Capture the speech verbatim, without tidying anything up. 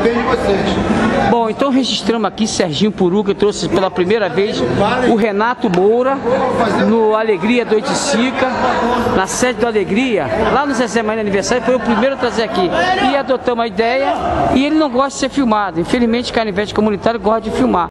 depende de vocês. Bom, então registramos aqui Serginho Puru, que trouxe pela primeira vez o Renato Moura no Alegria do Oiticica, na sede do Alegria, lá no Zezé Maria Aniversário, foi o primeiro a trazer aqui. E adotamos a ideia, e ele não gosta de ser filmado. Infelizmente, Canivete Comunitário gosta de filmar.